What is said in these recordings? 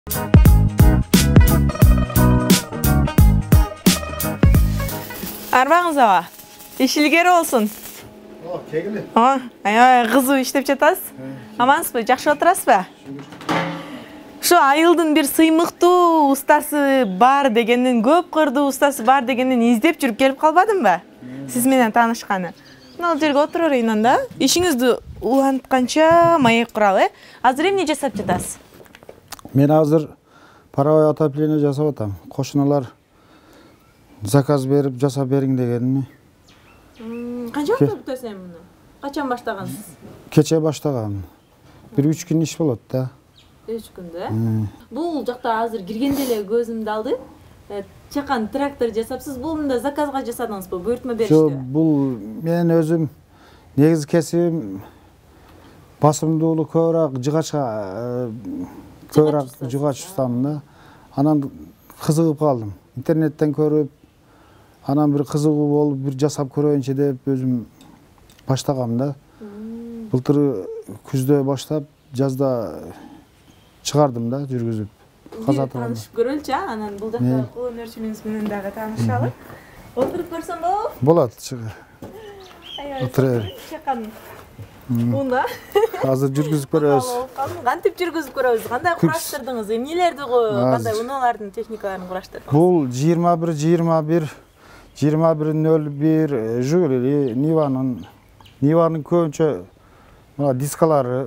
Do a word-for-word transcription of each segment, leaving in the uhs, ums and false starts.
Арбаңыз аба. Иш илгери болсун. О, кегиле. О, аябай кызуу иштеп жатасыз. Амансызбы? Жакшы отурасызбы? Şu айылдын бир сыймыктуу устасы бар дегенден, көп кырдуу устасы бар дегенден издеп жүрүп келип калбадымбы? Сиз менен таанышканы. Мына жерге отура берейин да. Ишиңизди улантканча маек куралы, э? Азыр эмне жасап жатасыз? Мен азыр паровой отопление жасап атам. Кошуналар заказ берип жасап бериң дегенни. Канча убакыт күтөсүз эми муну? Качан баштагансыз? Кече баштагам. Бир үч күн иш болот да. үч күндө, э? Бул жакта азыр киргенде эле көзүмдү алды. Чакан трактор жасапсыз, бул мында заказга жасадыңызбы? Буйртма беришти? Жок, бул мен өзүм негизи кесибим басымдуулук көбүрөөк жыгачка көбүрөөк жыгач устамын да. Анан кызыгып калдым. Интернеттен көрүп, анан бир кызыгуу болуп, бир жасап көрөйүнчү деп өзүм баштагам да. Былтыр күздө баштап, жазда чыгардым да, жүргүзүп. Таанышып көрөлчү, анан бул жакта өнөрчүнүңүз менен дагы таанышалы. Отуруп көрсөм болобу? Болот, чыгы. Отура бер. Чакан. Мында. Азыр жүргүзүп көрөбүз. Кантип жүргүзүп көрөбүз? Кандай кураштырдыңыз? Эмнелерди, кандай унаалардын, техникаларын кураштырдыңыз? Бул жыйырма бир жыйырма бир жыйырма бир нөл бир Жигули, Ниванын Ниванын көбүнчө мына дискалары,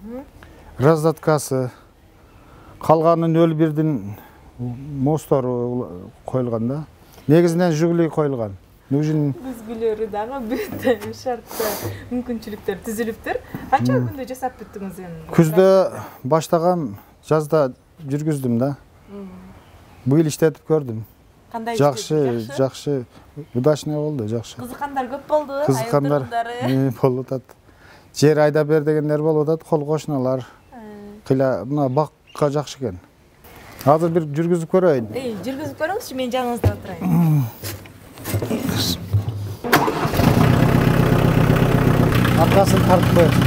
раздаткасы, калганы нөл бирдин мостору коюлган да. Негизинен Жигули коюлган. Нужен Бүзгүлөрү дагы бүт шартта мүмкүнчүлүктөр түзүлүптүр. Канча күндө жасап бүттүңүз эми? Күздө баштагам, жазда жүргүздүм да. Быйыл иштетип көрдүм. Кандай жакшы, жакшы, удачный болду, жакшы. Кызыккандар көп болду, Кызыккандар болуп атат. Жер айдап бер дегендер болуп атат, кол кошуналар. Кыйла, мына бакка жакшы экен. Азыр бир жүргүзүп көрөйүн. Эй, жүргүзүп көрүңүзчү, мен жаныңызда отурайын. Аркасын тартып коет.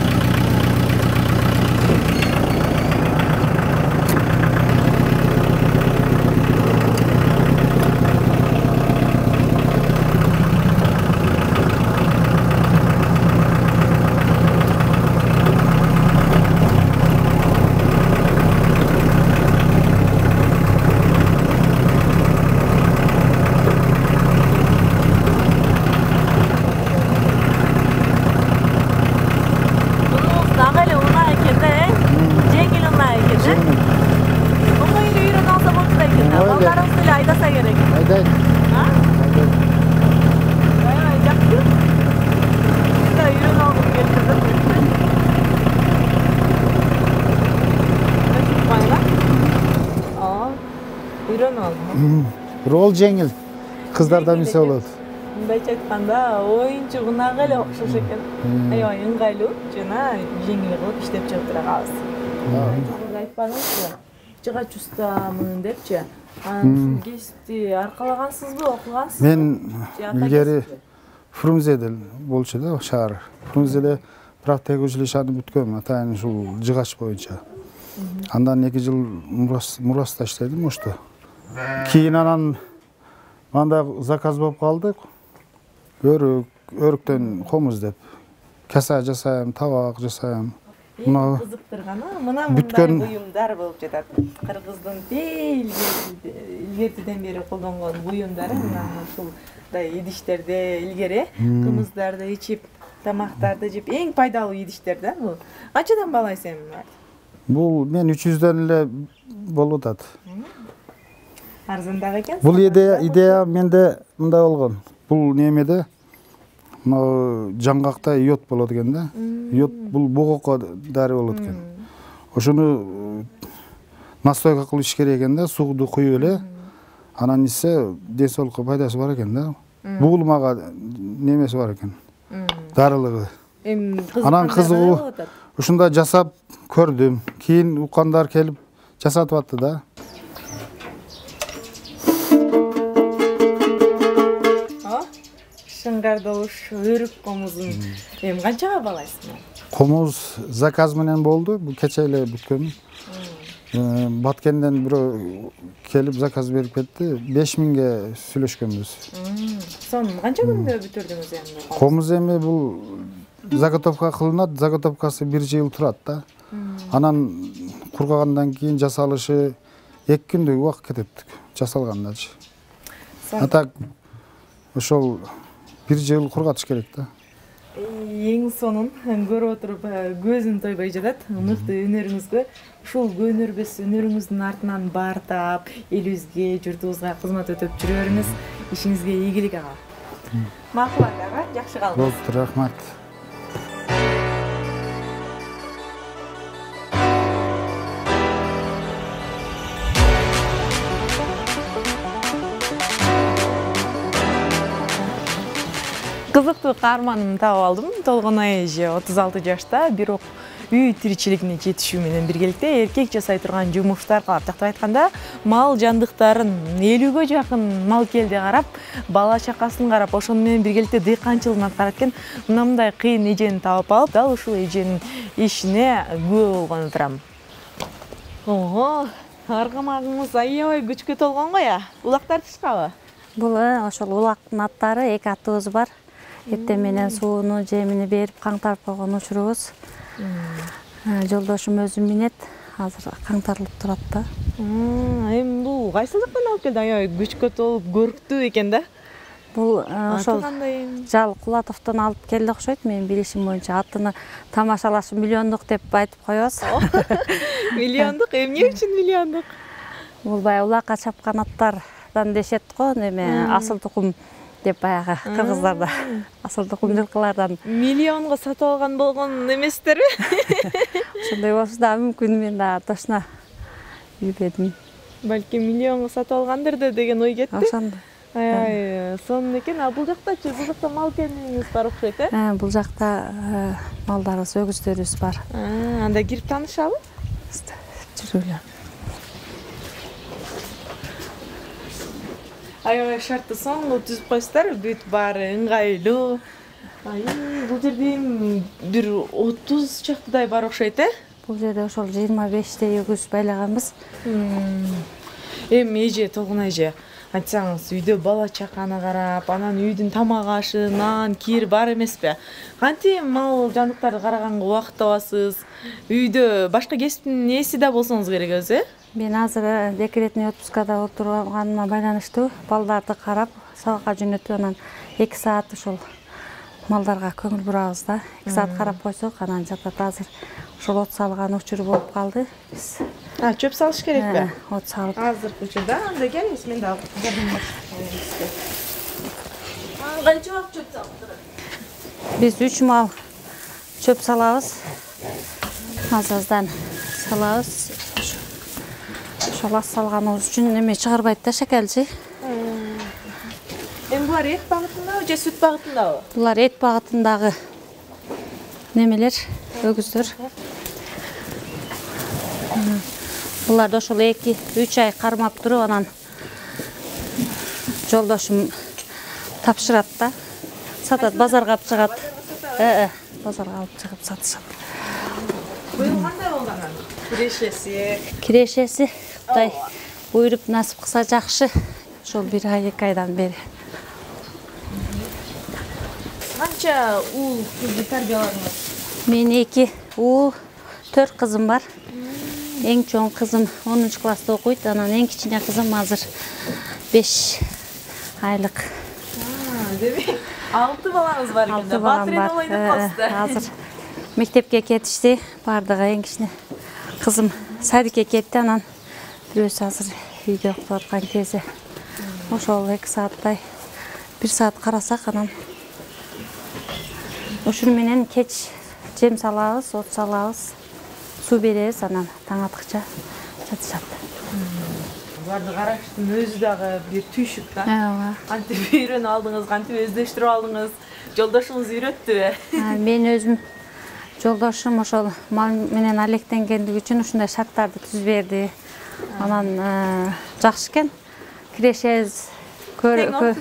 Рол жеңил. Кыздарда мисе болот. Мындайча айтканда, оюнчу унагы эле окшош экен. Аябай ыңгайлуу жана жеңил кылып иштеп чыгып тура калабыз. Айтпадыңызбы? Жыгач устамын депчи. Анан кесипти аркалагансызбы, окугансызбы? Мен илгери Фрунзеде болчу да, шаар. Фрунзеде практика училищаны бүткөм, атайын ушул жыгач боюнча. Андан эки жыл Мураста иштедим ошто. Кийин анан мында заказ болуп калды. Өрүк, өрүктөн комуз деп. Каса жасайм, табак жасайм. Мына кызыктырганы, мына мындай буюмдар болуп жатат. Кыргыздын илгертиден бери колдонгон буюмдары, мына ушулдай идиштерде илгери кымыздарды ичип, тамактарды жеп, эң пайдалуу идиштер да бул. Качадан баалайсыз эми? Бул мен үч жүздөн эле болуп атат. Арзандагы экен. Бул идея, идея менде мындай болгон. Бул немеде мына жаңгакта йод болот экен да. Йод бул богокко дары болот экен. Ошону настойка кылып ич керек экен да, сууду куюп эле. Анан ичсе ден соолукка пайдасы бар экен да. Бугулмага немеси бар экен. Дарылыгы. Анан кызыгуу ушундай жасап көрдүм. Кийин укандар келип жасатып атты да. Шыңгардауыш өрүк комузун эми канчага баалайсыз? Комуз заказ менен болду. Бул кече эле бүткөн. Баткенден бирөө келип заказ берип кетти. беш миңге сүйлөшкөнбүз. Сонун канча күндө бүтүрдүңүз эми? Комуз эми бул заготовка кылынат, заготовкасы бир жыл турат да. Анан кургагандан кийин жасалышы эки күндүк убакыт кетет жасалгандачы. А так ошол бир жыл кургатыш керек да. Эң сонун көрүп отуруп көзүм тойбой жатат. Мыкты өнөрүңүзгө, ушул өнөрбөс өнөрүңүздүн артынан баартап, элибизге, журтубузга кызмат өтөп жүрө бериңиз. Ишиңизге ийгилик ага. Макул ага, жакшы калыңыз. Болуптур, рахмат. Кызыктуу каарманымды таап алдым. Толгонай эже отуз алты жашта, бирок үй тиричилигине жетишүү менен биргеликте эркек жасай турган жумуштар кылат. Тактап айтканда, мал жандыктарын, элүүгө жакын мал келди карап, бала чакасын карап, ошону менен биргеликте дыйканчылыгын аткарат экен. Мындай кыйын эжени таап алып, дал ушул эженин ишине күбө болгон турам. Ого, аргамагыңыз аябай күчкө толгон го я. Улак тартышкабы? Бул ошол улактын аттары эки аттыбыз бар. Эртең менен сууну, жемини берип каңтарып койгон учурубуз. Жолдошум өзү минет, азыр каңтарылып турат да. Эми бул кайсы жактан алып келди? Аябай күчкө толуп көрктүү экен да. Бул ошол Жал Кулатовдон алып келди окшойт, менин билишим боюнча. Аттыны тамашалашы миллиондук деп айтып коебуз. Миллиондук? Эмне үчүн миллиондук? Бул баягы улакка чапкан аттардан дешет го, неме асыл тукум деп баягы кыргыздарда асыл тукум жылкылардан миллионго сатып алган болгон эместерби? Ошондой болсо да мүмкүн, мен да точно билбедим. Балки миллионго сатып алгандыр деген ой кетти. Ошондой. Ай, сонун экен. А бул жактачы, бул жакта мал кемиңиз бар окшойт, э? Бул жакта малдарыбыз, өгүздөрүбүз бар. Анда кирип таанышалы? Жүрөлү. Аябай шартты соңго түзүп койсуздар, бүт баары ыңгайлуу. Ай, бул жерде бир отуз чактыдай бар окшойт, э? Бул жерде ошол жыйырма бештей өгүз байлаганбыз. Эми эже, Толгонай эже, айтсаңыз, үйдө бала чаканы карап, анан үйдүн тамак ашы, нан, кир бар эмеспи? Кантип мал жандыктарды караганга убакыт табасыз? Үйдө башка кесиптин ээси да болсоңуз керек өзү, э? Мен азыр декретный отпускада отурганыма байланыштуу балдарды карап, сабакка жөнөтүп, анан эки саат ошол малдарга көңүл бурабыз да. эки саат карап койсок, анан жатат. Азыр ошол от салган учуру болуп калды. Биз А, чөп салыш керекпи? От салып. Азыркы учурда анда келиңиз, мен да жардам беришим. Канча убакыт чөп салып турат? Биз үч мал чөп салабыз. Азаздан салабыз. Ошол ас салганыбыз үчүн эме чыгарбайт да шекелчи. Эми булар эт багытындабы же сүт багытындабы? Булар эт багытындагы немелер, өгүздөр. Буларды ошол эки үч ай кармап туруп, анан жолдошум тапшырат да. Сатат, базарга алып чыгат. Э, базарга алып чыгып сатышат. Быйыл кандай болгон анын? Кирешеси? Кирешеси Кудай буйруп насип кылса жакшы. Ошол бир ай, эки айдан бери. Канча уул кызды тарбияладыңыз? Мен эки уул, төрт кызым бар. Эң чоң кызым онунчу класста окуйт, анан эң кичине кызым азыр беш айлык. Демек, алты балаңыз бар экен да. Батырен ойноп калды. Азыр мектепке кетишти, бардыгы. Эң кичине кызым садикке кетти, анан бирөөсү азыр үйдө окуп аткан кези. Ошол эки сааттай, бир саат карасак, анан ошол менен кеч жем салабыз, от салабыз, суу беребиз, анан таң аткыча жатышат. Буларды караштын өзү дагы бир түйшүк да. Ооба. Кантип үйрөнүп алдыңыз, кантип өздөштүрүп алдыңыз? Жолдошуңуз үйрөттүбү? Мен өзүм жолдошум ошол мал менен алектенгендиги үчүн ушундай шарттарды түзүп берди. Анан жакшы экен. Кирешебиз көрө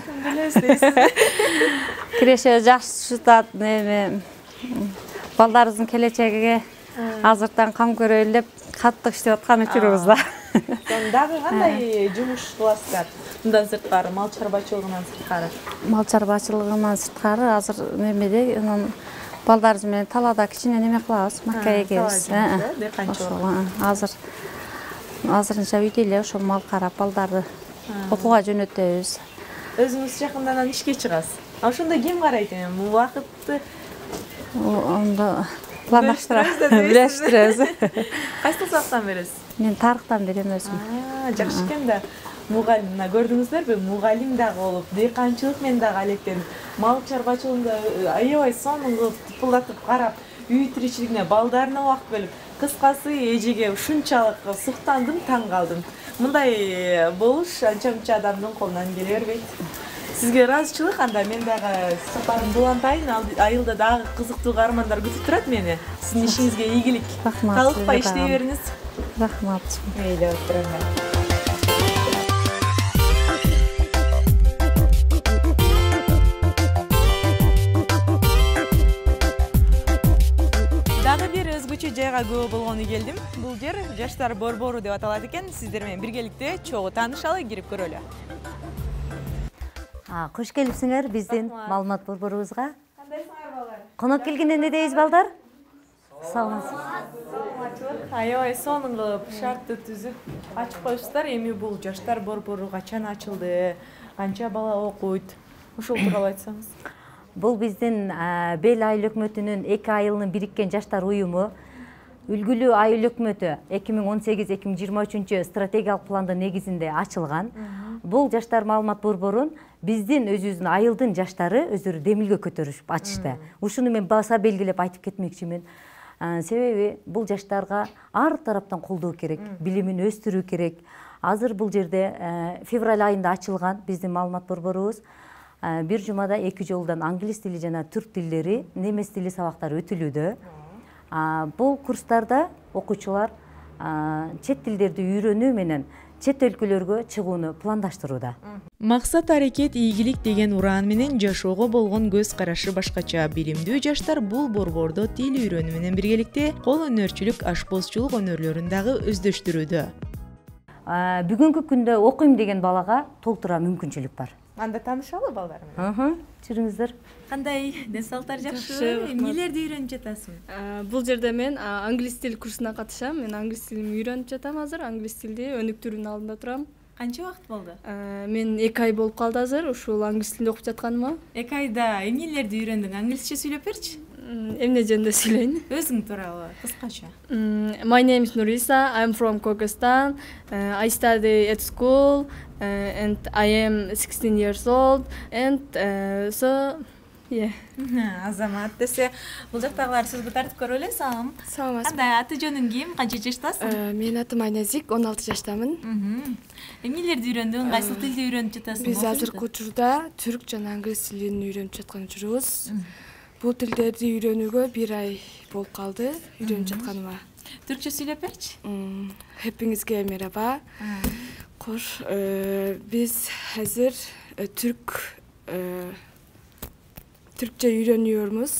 Кирешебиз жакшы жатат. Эми балдарыбыздын келечегиге азыртан кам көрөлү деп каттык иштеп аткан учурубуз да. Дагы кандай жумуш кыласыздар? Мындан сырткары мал чарбачылыгынан сырткары. Мал чарбачылыгынан сырткары азыр немеде анан балдарыбыз менен талаада кичине неме кылабыз, макка эгебиз. Азыр азырынча үйдө эле ошол мал карап балдарды окууга жөнөтөбүз. Өзүңүз жакындан ишке чыгасыз. А ошондо ким карайт эми? Убакытты ондо пландаштырабыз, билештиребиз. Кайсы сабактан бересиз? Мен тарыхтан берем өзүм. Жакшы экен да. Мугалим, мына көрдүңүздөрбү? Мугалим дагы болуп, дыйканчылык менен дагы алектенип, мал чарбачылыгында аябай сонун кылып, тыпылдатып карап, үй тиричилигине балдарына убакыт бөлүп, кыскасы эжеге ушунчалык суктандым, таң калдым. Мындай болуш анча-мынча адамдын колунан келе бербейт. Сизге ыраазычылык, анда мен дагы сапарымды улантайын, айылда дагы кызыктуу каармандар күтүп турат мени. Сиздин ишиңизге ийгилик. Талыкпай иштей бериңиз. Рахмат. Мейли, отурам. Дагы бир өзгөчө жайга күбө болгону келдим. Бул жер Жаштар борбору деп аталат экен. Сиздер менен биргеликте чогуу таанышалы, кирип көрөлү. Кош келипсиңер биздин маалымат борборубузга. Кандайсыңар балдар? Конок келгенде эмне дейбиз балдар? Саламатсыз. Саламатчылык. Аябай сонун кылып шартты түзүп ачып коюпсуздар. Эми бул Жаштар борбору качан ачылды? Канча бала окуйт? Ошол тууралуу айтсаңыз. Бул биздин Бел айыл өкмөтүнүн эки айылынын бириккен жаштар уюму. Үлгүлүү айыл өкмөтү эки миң он сегиз эки миң жыйырма үчүнчү стратегиялык пландын негизинде ачылган. Бул жаштар маалымат борборун биздин өзүбүздүн айылдын жаштары өздөрү демилге көтөрүшүп ачышты. Ушуну мен баса белгилеп айтып кетмекчимин. Себеби бул жаштарга ар тараптан колдоо керек, билимин өстүрүү керек. Азыр бул жерде февраль айында ачылган биздин маалымат борборубуз. Бир жумада эки жолдон англис тили жана түрк тилдери, немис тили сабактары өтүлүүдө. Бул курстарда окуучулар чет тилдерди үйрөнүү менен чет өлкөлөргө чыгууну пландаштырууда. Максат аракет ийгилик деген ураан менен жашоого болгон көз карашы башкача. Билимдүү жаштар бул борбордо тил үйрөнүү менен биргеликте кол өнөрчүлүк, ашпозчулук өнөрлөрүн дагы өздөштүрүүдө. Бүгүнкү күндө окуйм деген балага толтура мүмкүнчүлүк бар. Анда таанышалы балдар менен. Жүрүңүздөр. Кандай? Ден соолуктар жакшы? Эмнелерди үйрөнүп жатасың? Бул жерде мен англис тил курсуна катышам. Мен англис тилин өнүгүп жатам азыр. Англис тилди өнүктүрүүнүн алдында турам. Канча убакыт болду? Мен эки ай болуп калды азыр ушул англис тилинде окуп жатканыма. эки айда эмнелерди үйрөндүң? Англисче сүйлөп берчи. Эмне жөнүндө сүйлөйүн? Өзүң тууралуу кыскача. My name is Nurisa. I'm from Kyrgyzstan. Uh, I study at school uh, and I am sixteen years old and uh, so yeah. Азамат десе, бул жактагылар сизди тартып көрөлү, салам. Саламатсызбы? Кандай аты жөнүң ким? Канча жаштасың? Мен атым Айназик, он алты жаштамын. Эмнелерди үйрөндүң? Кайсы тилди үйрөнүп жатасың? Биз азыркы учурда түрк жана англис тилин үйрөнүп жаткан учурубуз. Бул тилдерди үйрөнүүгө бир ай болуп калды, үйрөнүп жатканыма. Түркчө сүйлөп берчи. Хепиңизге мераба. Кош, биз азыр түрк түркчө үйрөнүyorмуз.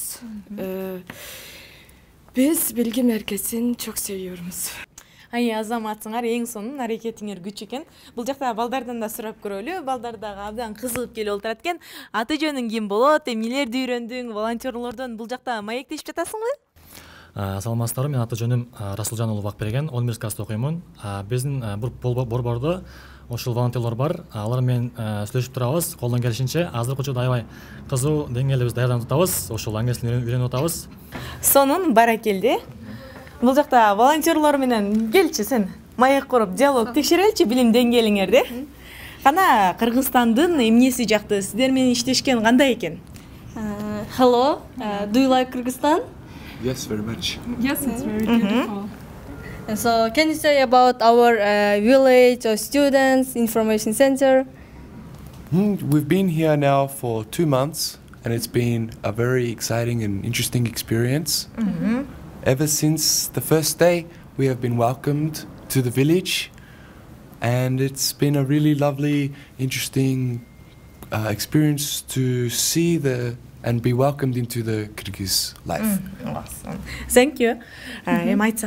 Биз билги меркезин чок seviyoruz. Ай, азаматсыңар, эң сонун аракетиңер күч экен. Бул жакта балдардан да сурап көрөлү. Балдар дагы абдан кызыгып келип олтурат экен. Аты жөнүң ким болот? Эмнелерди үйрөндүң? Волонтерлордон бул жакта маектешип жатасыңбы? Саламатсыздарбы, мен аты жөнүм Расылжан уулу Бакберген, он биринчи класста окуймун. Биздин борбордо ошол волонтерлор бар. Алар менен сүйлөшүп турабыз, колдон келишинче. Азыркы учурда аябай кызуу деңгээлде биз даярданып атабыз. Ошол англис тилин үйрөнүп атабыз. Сонун, баракелде. Бул жакта волонтерлор менен келчи сен. Маек куруп, диалог текшереличи билим деңгээлиңерди. Кана Кыргызстандын эмнеси жакты? Сиздер менен иштешкен кандай экен? Hello, uh, do you like Kyrgyzstan? Yes, very much. Yes, it's very beautiful. And so, can you say about our uh, village or students information center? Mm, we've been here now for two months, and it's been a very exciting and interesting experience. Mm-hmm. Ever since the first day, we have been welcomed to the village, and it's been a really lovely, interesting uh, experience to see the and be welcomed into the Kyrgyz life. Mm, awesome. Thank you. Эми айтсаң,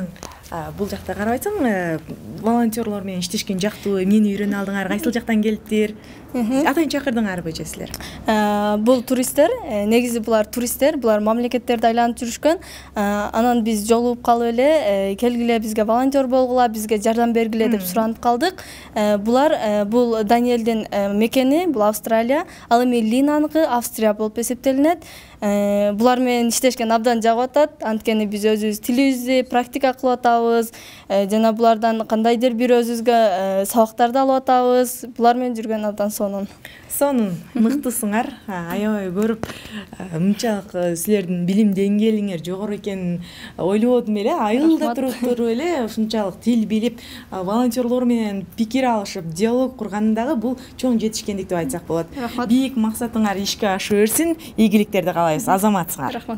бул жакта карабайсың, волонтерлор менен иштешкен жактуу, эмнени үйрөнүп алдыңар, кайсыл жактан келиптир? Атайын чакырдыңарбы силер? Бул туристтер, негизи булар туристтер, булар мамлекеттерди айланып жүрүшкөн. Анан биз жолугуп калып эле, келгиле бизге волонтер болгула, бизге жардам бергиле деп суранып калдык. Булар бул Даниэлдин мекени, бул Австралия, ал эми Линаныкы Австрия болуп эсептелинет. Булар менен иштешкен абдан жагып атат, анткени биз өзүбүз тилибизди практика кылып атабыз, жана булардан кандайдыр бир өзүбүзгө сабактарды алып атабыз. Булар менен жүргөн абдан сонун. Сонун, мыктысыңар. Аябай көрүп, мынчалык силердин билим деңгээлиңер жогору экенин ойлободум эле. Айылда туруп эле ушунчалык тил билип, волонтерлор менен пикир алышып, диалог кургандагы бул чоң жетишкендик деп айтсак болот. Бийик максатыңар ишке аша берсин, ийгиликтерди каалайбыз. Азаматсыңар. Рахмат.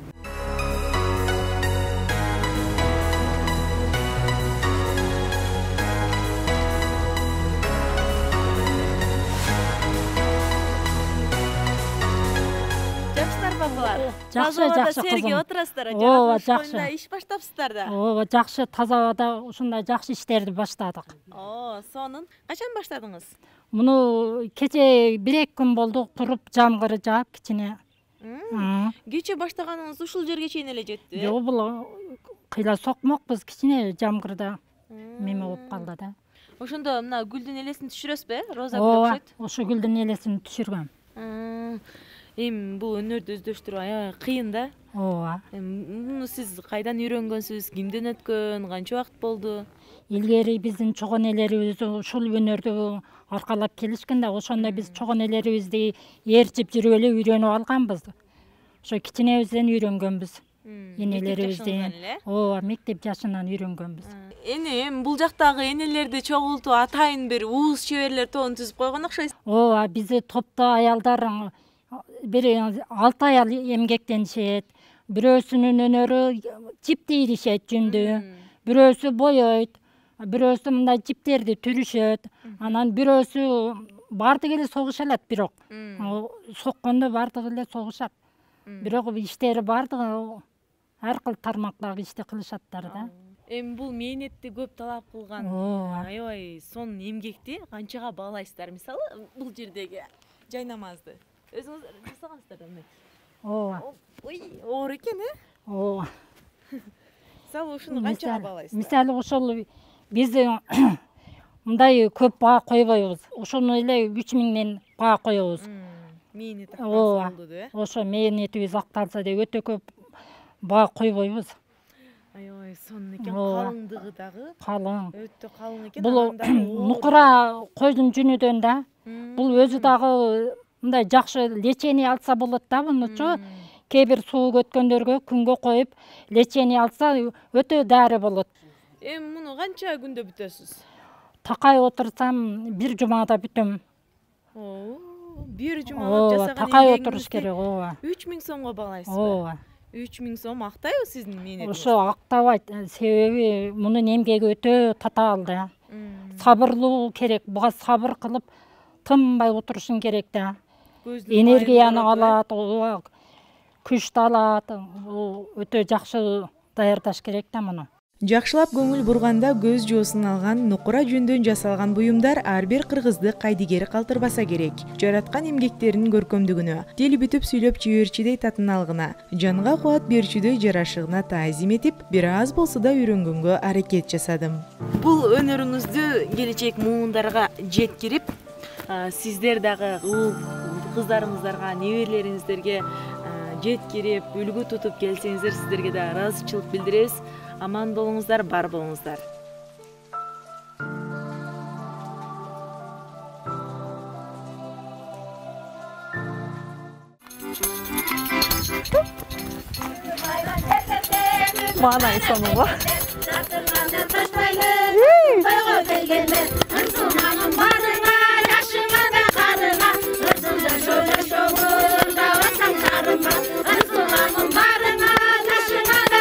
Жакшы, жакшы кызым. Отурасыздар, ооба, жакшы. Иш баштапсыздар да. Ооба, жакшы, таза абада ушундай жакшы иштерди баштадык. Оо, сонун. Качан баштадыңыз? Муну кече бир-эки күн болду, туруп жамгыр жаап кичине. Кече баштаганыңыз ушул жерге чейин эле жетти. Жок, бул кыйла сокмокпуз, кичине жамгырда меме болуп калды да. Ошондо мына гүлдүн элесин түшүрөсүзбү? Роза окшойт. Ооба, ошо гүлдүн элесин түшүргөм. Эми бул өнөрдү өздөштүрүү аябай кыйын да. Ооба. Муну сиз кайдан үйрөнгөнсүз? Кимден өткөн? Канча убакыт болду? Илгери биздин чогон элерибиз ушул өнөрдү аркалап келишкен да, ошондо биз чогон элерибизди ээрчип жүрүп эле үйрөнүп алганбыз. Ошо кичинебизден үйрөнгөнбүз. Энелерибизден. Ооба, мектеп жашынан үйрөнгөнбүз. Эне, эми бул жактагы энелерди чогултуп, атайын бир уус чеберлер тобун түзүп койгон окшойсуз. Ооба, бизди топто аялдар бир алты аял эмгектенишет. Бирөөсүнүн өнөрү жипти иришет жүндү, бирөөсү боёйт, бирөөсү мындай жиптерди түрүшөт. Анан бирөөсү бардыгы эле согуша алат, бирок соккондо бардыгы эле согушат. Бирок иштери бардыгы ар кыл тармактагы ишти кылышаттар да. Эми бул мээнетти көп талап кылган аябай сонун эмгекти канчага баалайсыздар? Мисалы, бул жердеги жай намазды өзүңүз жасагансыздар да? Ооба. Ой, оор экен, э? Ооба. Мисалы, ушуну канчага баалайсыздар? Мисалы, ошол биз мындай көп баа койбойбуз. Ошону эле үч миңден баа коебуз. Мээнет акталса болду, э? Ошо мээнетибиз акталса деп өтө көп баа койбойбуз. Аябай сонун экен, калыңдыгы дагы. Калың. Өтө калың экен. Бул нукура койдун жүнүдөн да. Бул өзү дагы мындай жакшы лечение алса болот да мунучу. Кээ бир суук өткөндөргө күнгө коюп лечение алса өтө дары болот. Эми муну канча күндө бүтөсүз? Такай отурсам бир жумада бүтөм. Оо, бир жумалап жасаган такай отуруш керек, ооба. үч миң сомго баалайсызбы? Ооба. үч миң сом актайбы сиздин мээнетиңиз? Ошо актабайт, себеби мунун эмгеги өтө татаал да. Сабырлуу керек, буга сабыр кылып тынбай отурушуң керек да. Энергияны алат, күчтү алат, өтө жакшы даярдаш керек да муну. Жакшылап көңүл бурганда көз жоосун алган нукура жүндөн жасалган буюмдар ар бир кыргызды кайдыгери калтырбаса керек. Жараткан эмгектеринин көркөмдүгүнө, тил бүтүп сүйлөп жиберчидей татыналгына, жанга кубат берчүдөй жарашыгына таазим этип, бир аз болсо да үйрөнгөнгө аракет жасадым. Бул өнөрүңүздү келечек муундарга жеткирип, сиздер дагы уул кыздарыңыздарга, неберелериңиздерге жеткирип, үлгү тутуп келсеңиздер, сиздерге да ыраазычылык билдиребиз. Аман болуңуздар, бар болуңуздар. Маанай сонуңго.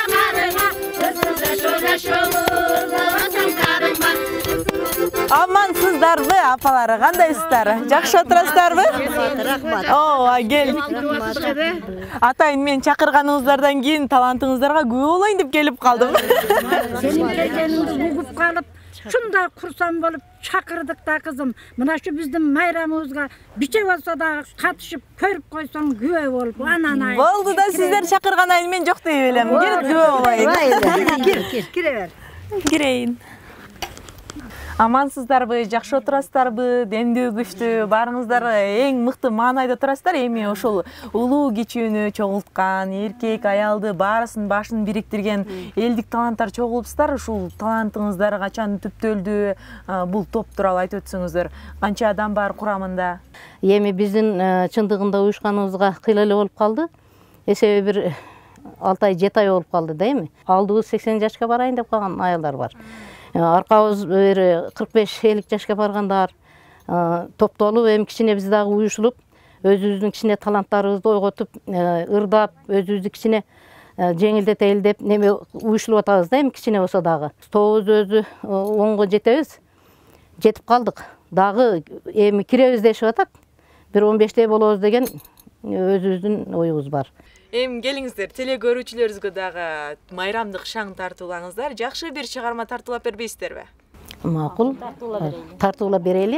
Aman Амансыздарбы, апалары, кандайсыздар? Жакшы отурасыздарбы? Рахмат. Ооба, кел. Атайын мен чакырганыңыздардан кийин талантыңыздарга күбө болоюн деп келип калдым. Сенин келгениңди угуп калып, шундай курсам болуп чакырдык да кызым. Мына шу биздин майрамыбызга биче болсо да катышып көрүп койсоң күбө болуп, анан ай. Болду да сиздер чакыргандан кийин мен жок дей белем. Кир күбө болоюн. Кир, кир, кире бер. Кирейин. Амансыздарбы, жакшы отурасыздарбы, демдүү күчтүү, баарыңыздар эң мыкты маанайда турасыздар. Эми ошол улуу кичүүнү чогулткан, эркек, аялды баарысын башын бириктирген элдик таланттар чогулупсуздар. Ушул талантыңыздар качан түптөлдү? Бул топ тууралуу айтып өтсөңүздөр. Канча адам бар курамында? Эми биздин чындыгында уюшканыбызга кыйла эле болуп калды. Эсеби бир алты ай, жети ай болуп калды да эми. Алдыбыз сексен жашка барайын деп калган аялдар бар. Аркабыз бир кырк беш элүү жашка баргандар, топтолуп эми кичине биз дагы уюшулуп, өзүбүздүн кичине таланттарыбызды ойготуп, ырдап, өзүбүздү кичине жеңилдетели деп неме уюшулуп атабыз да эми кичине болсо дагы. Тобуз өзү онго жетебиз. Жетип калдык. Дагы эми киребиз дешип атат. Бир он бештей болобуз деген өзүбүздүн оюбуз бар. Эми келиңиздер, теле көрүүчүлөрүбүзгө дагы майрамдык шаң тартуулаңыздар. Жакшы бир чыгарма тартуулап бербейсиздерби? Макул. Тартуулап берели.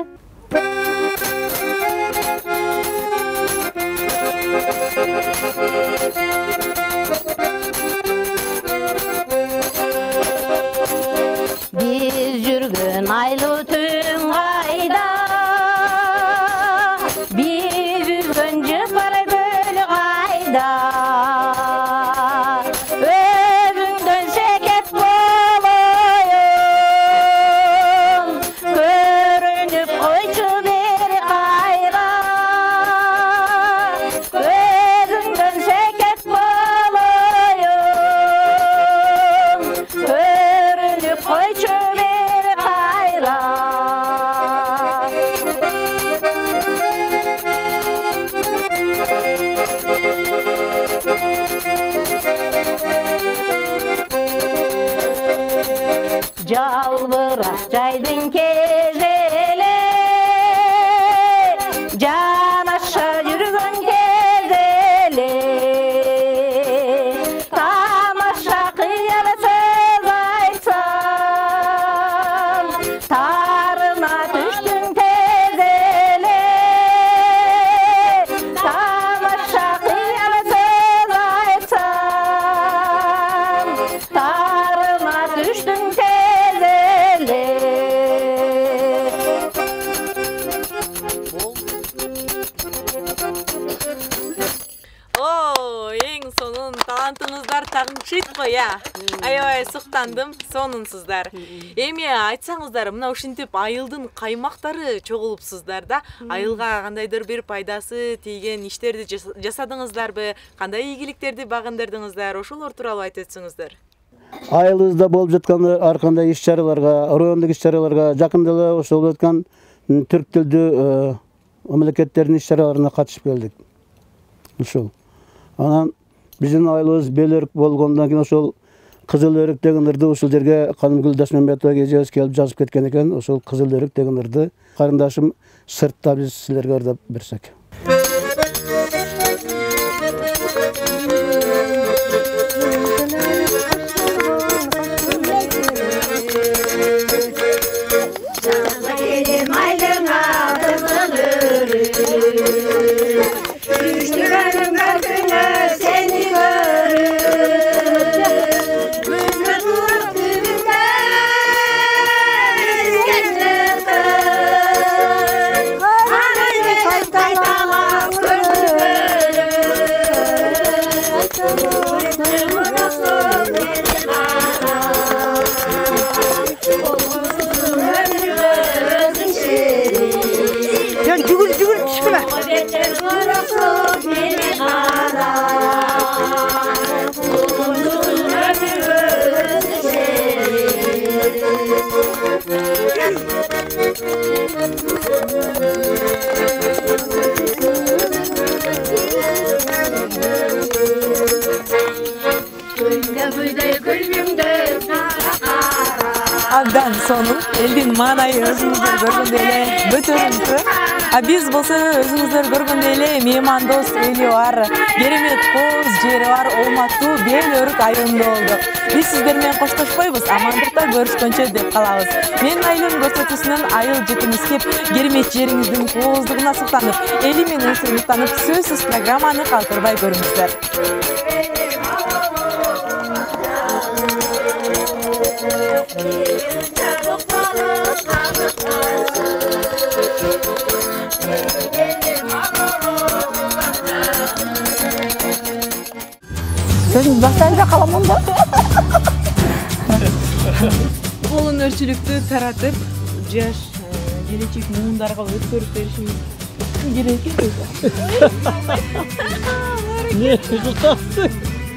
Биз жүргөн айлуу түн кайда? Биз жүргөн жыпар көл кайда? Өзүңдөн шекет болоюн, көрүнүп койчу бери кайра. Өзүңдөн шекет болоюн, көрүнүп койчу бери кайра. Жалбырак жайдын кезеле, жанаша жүргөн кезеле, тамаша кыял сөз айтсам, тарына түштүң тезеле, тамаша кыял сөз айтсам, тарына түштүң тезеле. О, эң сонун талантыңыздар таңшыйт го, я. Аябай суктандым, сонунсуздар. Эми айтсаңыздар, мына ушинтип айылдын каймактары чогулупсуздар да, айылга кандайдыр бир пайдасы тийген иштерди жасадыңыздарбы? Кандай ийгиликтерди багындырдыңыздар? Ошолор тууралуу айтып өтсөңүздөр. Айылыбызда болуп жаткан ар кандай иш чараларга, райондук иш чараларга, жакында эле ошол болуп жаткан түрк тилдүү мамлекеттердин иш чараларына катышып келдик. Ошол. Анан биздин айылыбыз Белөрүк болгондон кийин ошол Кызыл Өрүк деген ырды ушул жерге Канымгүл Дашмамбетова эжебиз келип жазып кеткен экен. Ошол Кызыл Өрүк деген ырды карындашым сыртта биз силерге ырдап берсек. Kaytan абдан сонун, элдин маанайы өзүңүздөр көргөндөй эле көтөрүнкү. А биз болсо өзүңүздөр көргөндөй эле меймандос эли бар, керемет коз жери бар Олматтуу Бел Өрүк айылында болдук. Биз сиздер менен коштошпойбуз, амандыкта көрүшкөнчө деп калабыз. Менин айылым көрсөтүүсүнөн айыл жетиңиз кеп, керемет жериңиздин кооздугуна суктанып, эли менен сыймыктанып, сөзсүз программаны калтырбай көрүңүздөр. Sözün başlayınca kalamam da. Колун өрчүлүктү таратып, жаш келечек муундарга өткөрүп беришиңиз керек экен. Не, кызыктасың?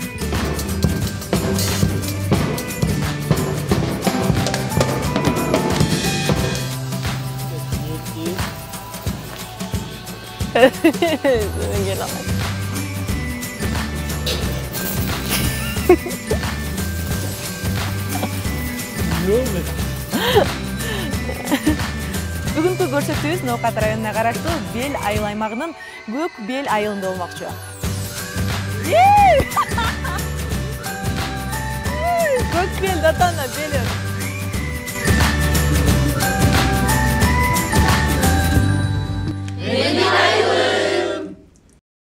Бүгүнкү көрсөтүүбүз Ноокат районуна караштуу Бел айыл аймагынын Көк Бел айылында болмокчу. Көк Бел датана Бел.